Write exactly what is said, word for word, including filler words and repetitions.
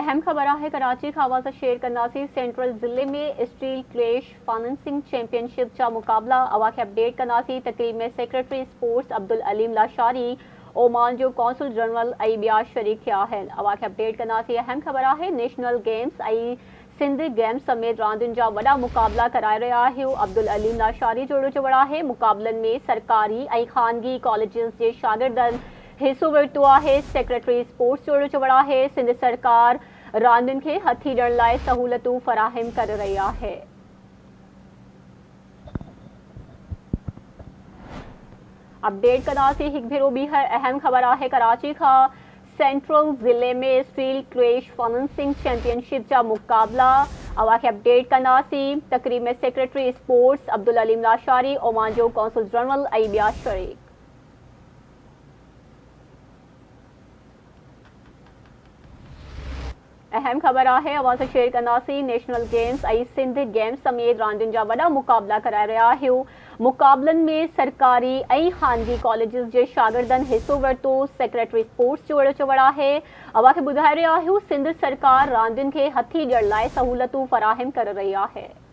अहम खबर है कराची का आवाज़ शेयर करनासी सेंट्रल ज़िले में स्टील क्लैश फाइनेंसिंग चैंपियनशिप का मुकाबला अवा के अपडेट करनासी तकरीब में secretary sports Abdul Aleem Lashari Oman जो कौंसल जनरल आई ब्याज शरीक थिया है। अवा के अपडेट करनासी अहम खबर है नेशनल गेम्स आई सिंध गेम्स समेत रांदियुनि जा वॾा मुकाबला कराए रहा है। अब्दुल अलीम लाशारी जोड़ो चवड़ा है मुकाबलन में सरकारी ऐं खानगी कॉलेजिस के शागिर्दनि हिस्सो वरितो है। सेक्रेटरी स्पोर्ट्स जोड़ो चवड़ा है सिंध सरकार रांदियुनि खे हथी ॾियण लाइ सहूलतूं फराहम करे रही है। अपडेट कंदासीं हिकु भेरो ॿी अहम खबर है कराची का सेंट्रल ज़िले में स्टील क्लैश फाइनेंसिंग चैंपियनशिप का मुकाबला अवा के अपडेट कंदासीं तकरीब में secretary sports Abdul Aleem Lashari Oman जो कौंसल जनरल आई ब्याज शरीक। अहम खबर है अवा से शेयर कंदासीं नेशनल गेम्स आई सिंध गेम्स समेत रांदियुनि जा वॾा मुकाबला कराए रहा है। मुकाबलन में सरकारी ऐं खानगी कॉलेजिस के शागिर्दनि हिस्सो वरितो। सेक्रेटरी स्पोर्ट्स जोड़ो चवड़ा है अवा के ॿुधाए रहा है सिंध सरकार रांदियुनि खे हथी ॾियण लाइ सहूलतूं फराहम करे रही है।